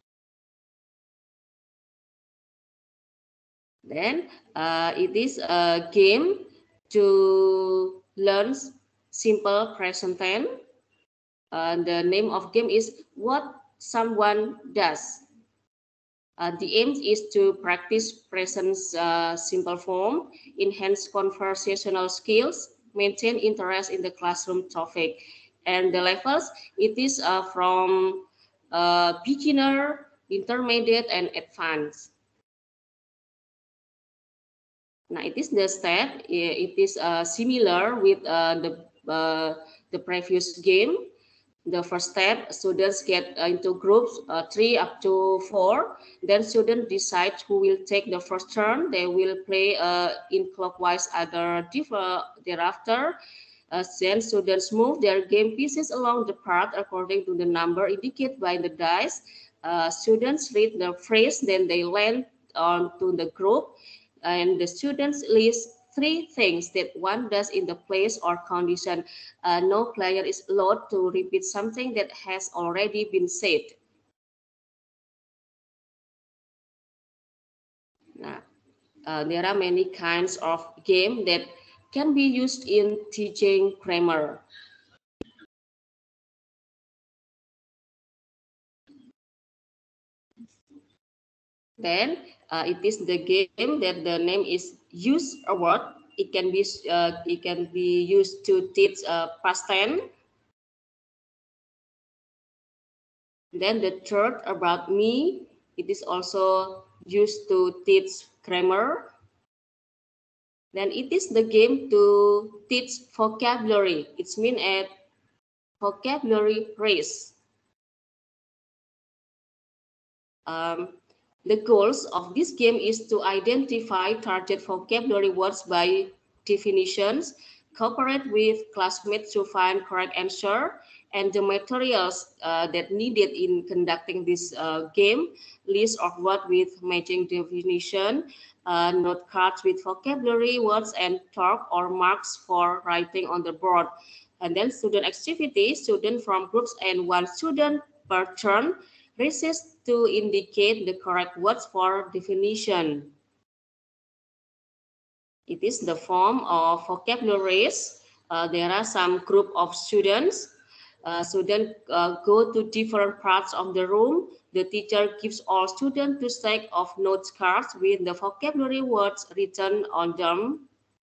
Then it is a game to learn simple present tense. The name of game is What Someone Does. The aim is to practice present simple form, enhance conversational skills, maintain interest in the classroom topic. And the levels, it is from beginner, intermediate, and advanced. Now, it is the step. It is similar with the previous game. The first step, students get into groups 3 up to 4. Then students decide who will take the first turn. They will play in clockwise order thereafter. Then students move their game pieces along the path according to the number indicated by the dice. Students read the phrase, then they land onto the group, and the students list 3 things that one does in the place or condition. No player is allowed to repeat something that has already been said. Now, there are many kinds of game that can be used in teaching grammar. Then it is the game that the name is use a word. It can be used to teach past tense. Then the third about me, it is also used to teach grammar. Then it is the game to teach vocabulary. It's mean a vocabulary race. Um, the goals of this game is to identify target vocabulary words by definitions, cooperate with classmates to find correct answer, and the materials that needed in conducting this game, list of words with matching definition, note cards with vocabulary words, and chalk or marks for writing on the board. And then student activity, student from groups and one student per turn, races to indicate the correct words for definition. It is the form of vocabulary race. There are some group of students. Students go to different parts of the room. The teacher gives all students a stack of note cards with the vocabulary words written on them.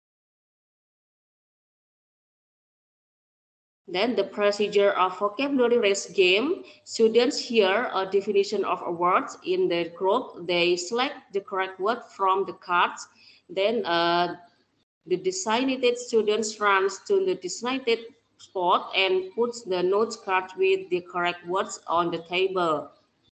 Then the procedure of vocabulary race game. Students hear a definition of a word in their group. They select the correct word from the cards. Then the designated students runs to the designated spot and puts the note card with the correct words on the table.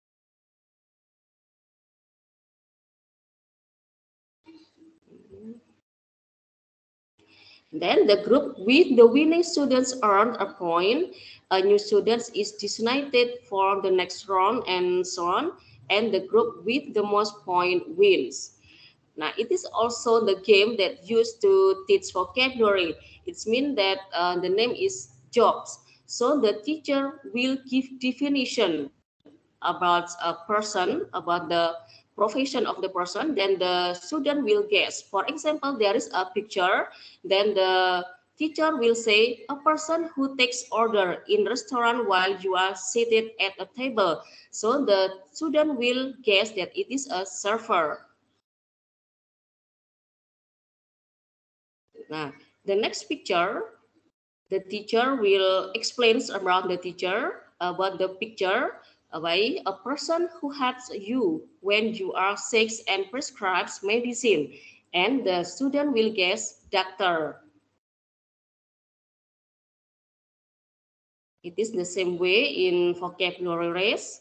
Then the group with the winning students earn a point. A new student is designated for the next round and so on. And the group with the most point wins. Now, it is also the game that used to teach vocabulary. It means that the name is jobs. So the teacher will give definition about a person, about the profession of the person, then the student will guess. For example, there is a picture, then the teacher will say a person who takes order in restaurant while you are seated at a table. So the student will guess that it is a server. Now, the next picture, the teacher will explain about the teacher, about the picture, by a person who helps you when you are sick and prescribes medicine. And the student will guess doctor. It is the same way in vocabulary race.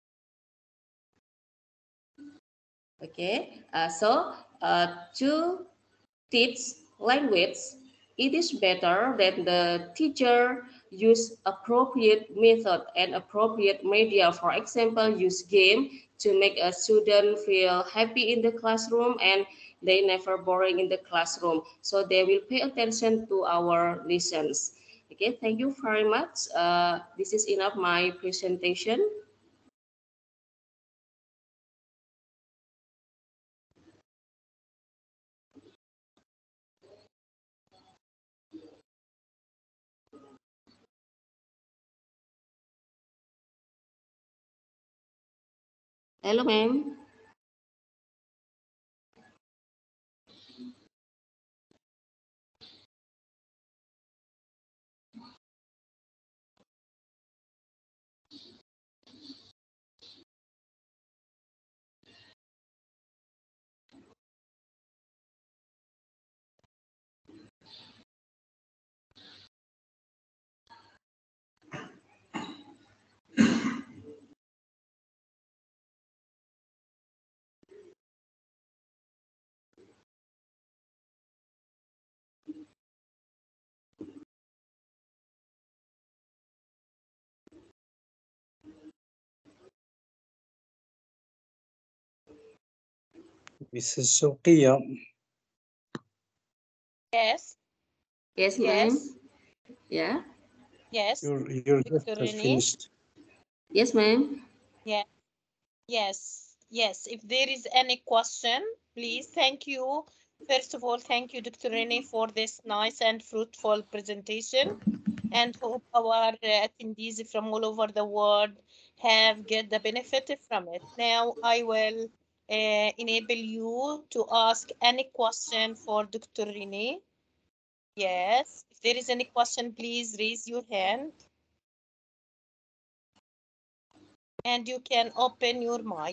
Okay, to teach language, it is better that the teacher use appropriate method and appropriate media. For example, use game to make a student feel happy in the classroom and they never boring in the classroom. So they will pay attention to our lessons. Okay, thank you very much. This is enough my presentation. Hello, ma'am. Mrs. Shawqia, Yes, Yes, ma'am. yes, Yeah. yes. you're Dr. just Rini? finished. Yes, ma'am. Yeah, yes, yes. If there is any question, please, thank you. First of all, thank you, Dr. Rini, for this nice and fruitful presentation. And hope our attendees from all over the world have get the benefit from it. Now I will enable you to ask any question for Dr. Rini. Yes, if there is any question, please raise your hand and you can open your mic.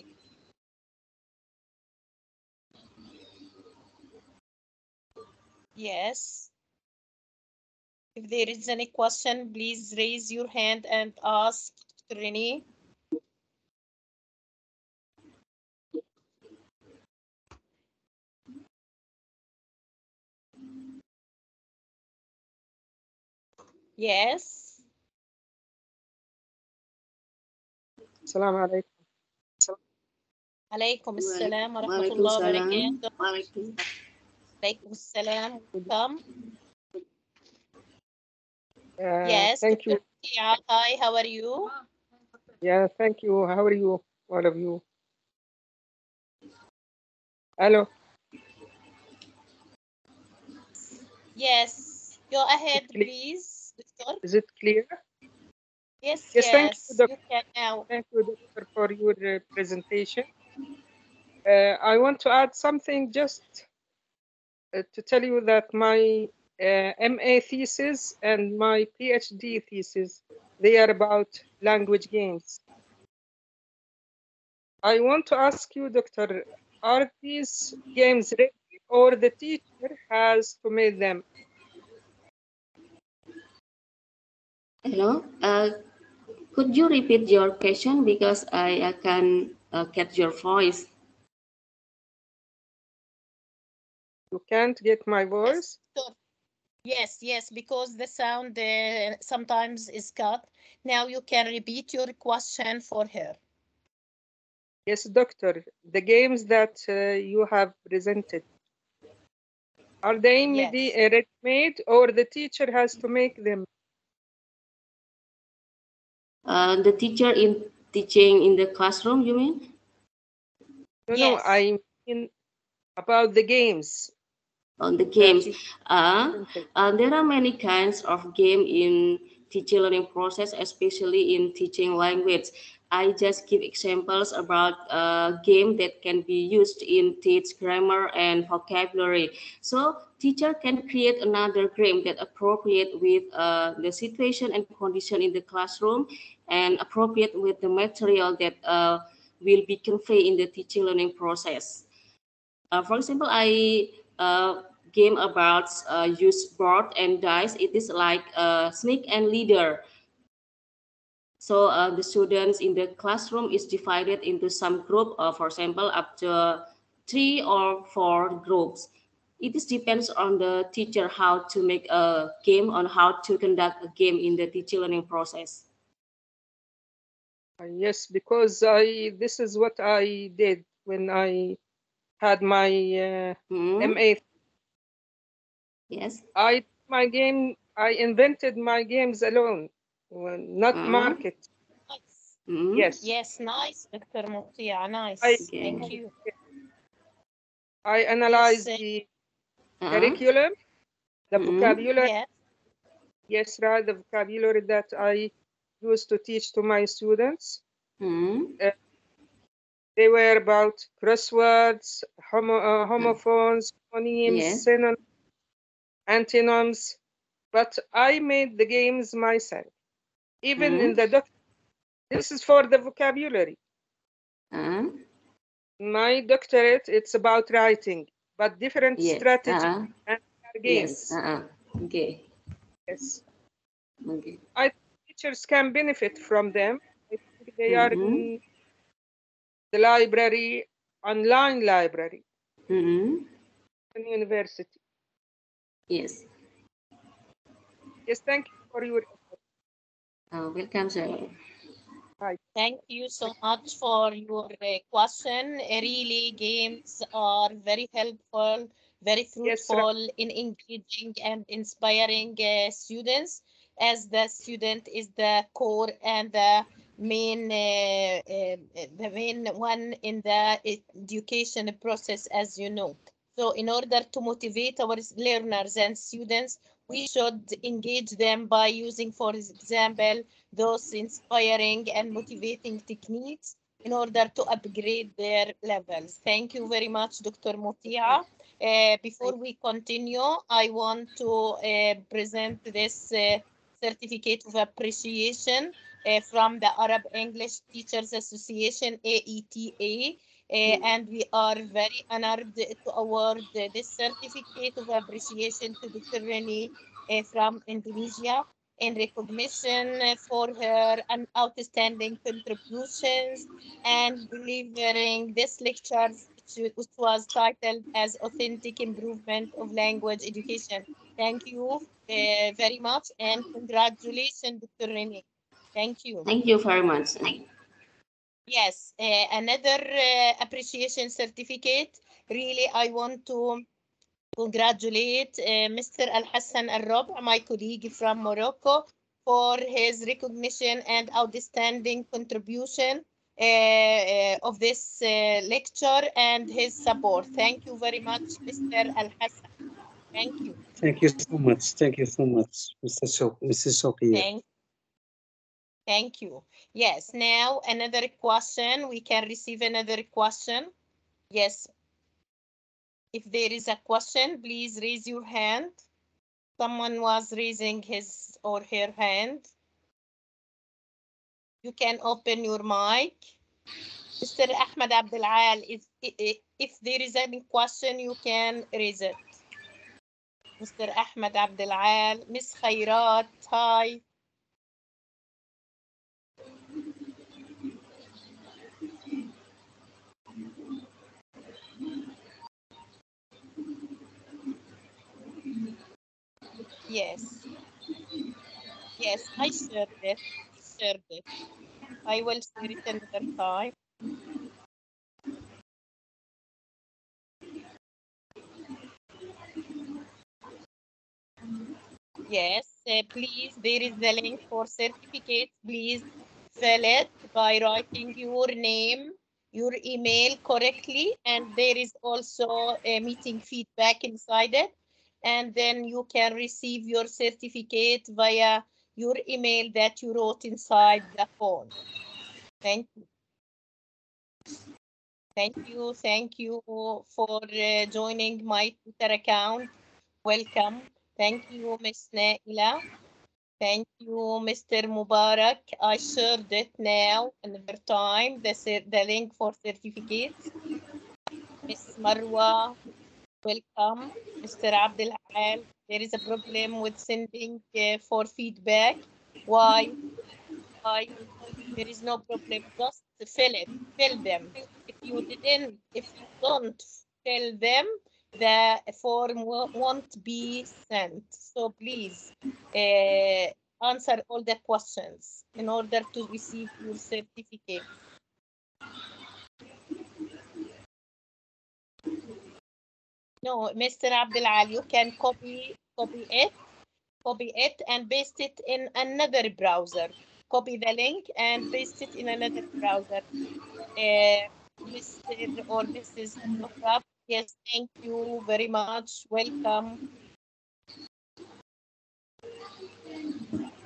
Yes, if there is any question, please raise your hand and ask Dr. Rini. Yes. السلام عليكم. عليكم السلام ورحمة Walaikum الله salam. وبركاته. عليكم السلام. Welcome. Yes, Thank you. Dr. Tia. Hi, how are you? Yeah, thank you. How are you, all of you? Hello. Yes, go ahead, Is it clear? please, Doctor. Is it clear? Yes, Yes, thank you, yes, doctor. you can now. Thank you, doctor, for your presentation. I want to add something just to tell you that my MA thesis and my PhD thesis, they are about language games. I want to ask you, doctor, are these games ready or the teacher has to make them? Hello. Could you repeat your question because I can catch your voice? You can't get my Yes, voice? Doctor. Yes, yes, because the sound sometimes is cut. Now you can repeat your question for her. Yes, doctor. The games that you have presented, are they Yes. ready-made or the teacher has to make them? The teacher in teaching in the classroom, you mean? No, Yes. I mean about the games On the that games. you Uh, presented. there are many kinds of game in teaching learning process, especially in teaching language. I just give examples about game that can be used in teach grammar and vocabulary. So teacher can create another game that appropriate with the situation and condition in the classroom and appropriate with the material that will be conveyed in the teaching learning process. For example, I game about use board and dice. It is like snake and leader. So the students in the classroom is divided into some group, for example, up to 3 or 4 groups. It is depends on the teacher how to make a game, on how to conduct a game in the teacher learning process. Yes, because this is what I did when I had my Hmm? MA. Yes. I invented my games alone, not Hmm? market. Nice. Hmm? Yes, Yes, nice, Dr. Mutia. I Nice. Thank Okay. you. I Yes, analyzed the Uh-huh. curriculum, the Hmm? vocabulary. yes, Yes, right, the vocabulary that I used to teach to my students. Hmm? Uh, They were about crosswords, homophones, phonemes, Yes. synonyms, antonyms. But I made the games myself. Even in the document, this is for the vocabulary. My doctorate, it's about writing, but different Yes. strategies and games. Yes. Okay. Yes. Okay. I think teachers can benefit from them. I think they are in the library, online library, in university. Yes. Yes, thank you for your effort. Welcome, sir. Hi. Thank you so much for your question. Really, games are very helpful, very Yes, fruitful in engaging and inspiring students, as the student is the core and the main one in the education process, as you know. So, in order to motivate our learners and students, we should engage them by using, for example, those inspiring and motivating techniques in order to upgrade their levels. Thank you very much, Dr. Mutia. Before we continue, I want to present this certificate of appreciation from the Arab English Teachers Association, AETA. And we are very honored to award this certificate of appreciation to Dr. Rini from Indonesia in recognition for her outstanding contributions and delivering this lecture, which was titled as Authentic Improvement of Language Education. Thank you very much and congratulations, Dr. Rini. Thank you. Thank you very much. Yes, another appreciation certificate. Really, I want to congratulate Mr. Al-Hassan Al-Rab, my colleague from Morocco, for his recognition and outstanding contribution of this lecture and his support. Thank you very much, Mr. Al-Hassan. Thank you. Thank you so much. Thank you so much, Mrs. Shawqia. Thank you. Yes, now another question. We can receive another question. Yes. If there is a question, please raise your hand. Someone was raising his or her hand. You can open your mic. Mr. Ahmed Abdel Al, if there is any question, you can raise it. Mr. Ahmed Abdel Al, Miss Khairat, hi. Yes, yes, I shared it. I shared it. I will share it another time. Yes, please, there is the link for certificates. Please fill it by writing your name, your email correctly, and there is also a meeting feedback inside it. And then you can receive your certificate via your email that you wrote inside the form. Thank you. Thank you for joining my Twitter account. Welcome. Thank you, Ms. Naila. Thank you, Mr. Mubarak. I shared it now another time, the link for certificates. Ms. Marwa, welcome. Mr. Abdel Hal, there is a problem with sending for feedback. Why? Why? There is no problem. Just fill it. Fill them. If you don't fill them, the form won't be sent. So please answer all the questions in order to receive your certificate. No, Mr. Abdel Ali, you can copy it and paste it in another browser. Copy the link and paste it in another browser. Mr. or Mrs. Rab, yes, thank you very much. Welcome.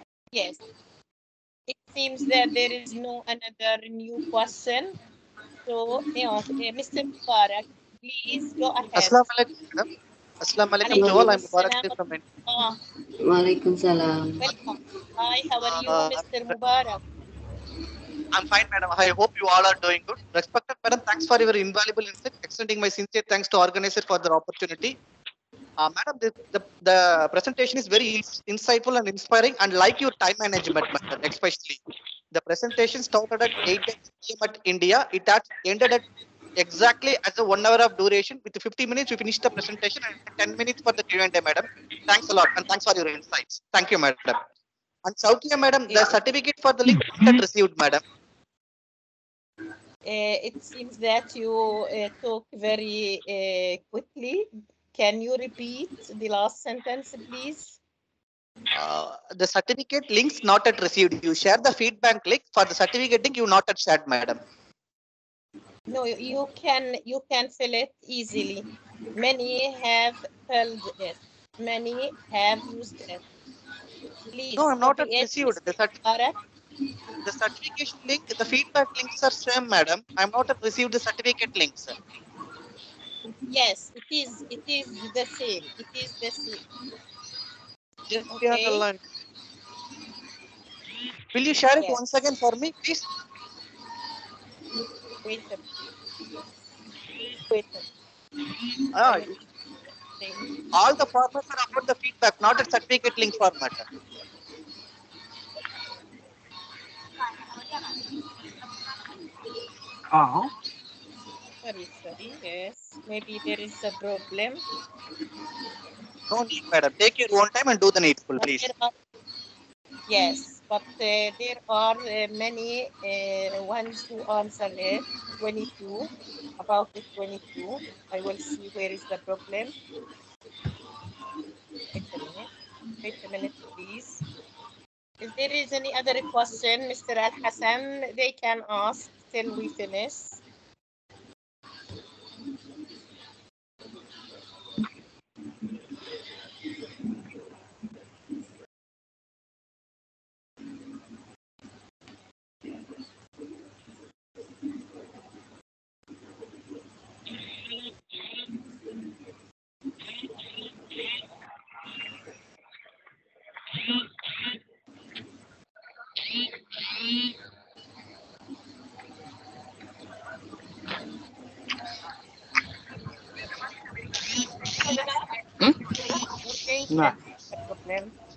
Yes, it seems that there is no another new question. So So, Mr. Mubarak, please go ahead. Assalamu alaikum, madam. Assalamu alaikum to all. I'm Mubarak from India. Waalaikumsalam. Welcome. Hi, how are you, Uh, Mr. Mubarak? I'm fine, madam. I hope you all are doing good. Respected madam, thanks for your invaluable insight. Extending my sincere thanks to organizer for the opportunity. Madam, the presentation is very insightful and inspiring, and like your time management, madam, especially. The presentation started at 8 p.m. at India. It had ended at exactly as a 1 hour of duration. With 50 minutes, we finished the presentation and 10 minutes for the Q&A, madam. Thanks a lot, and thanks for your insights. Thank you, madam. And Shawqia, madam, the certificate for the link not received, madam. It seems that you talk very quickly. Can you repeat the last sentence, please? The certificate links not yet received. You share the feedback link for the certificate link. You not yet shared, madam. No, you can fill it easily. Many have filled it. Many have used it. Please No, I'm not copy yet it, received. Mr. Mubarak. The certification link, the feedback links are same, madam. I'm not yet received the certificate links. Yes, it is. It is the same. It is the same. Just be on the Okay. line. Will you share it Yes. once again for me, please? Wait a wait a Ah, I will say. all the formats are about the feedback, not a certificate link format. Sorry. Yes, maybe there is a problem. No need, madam. Take your own time and do the needful, But please. yes, but there are many ones who answer it. 22 about the 22. I will see where is the problem. Wait a minute. Wait a minute, please. If there is any other question, Mr. Al Hassan, they can ask till we finish. Okay, Nah. that's the problem.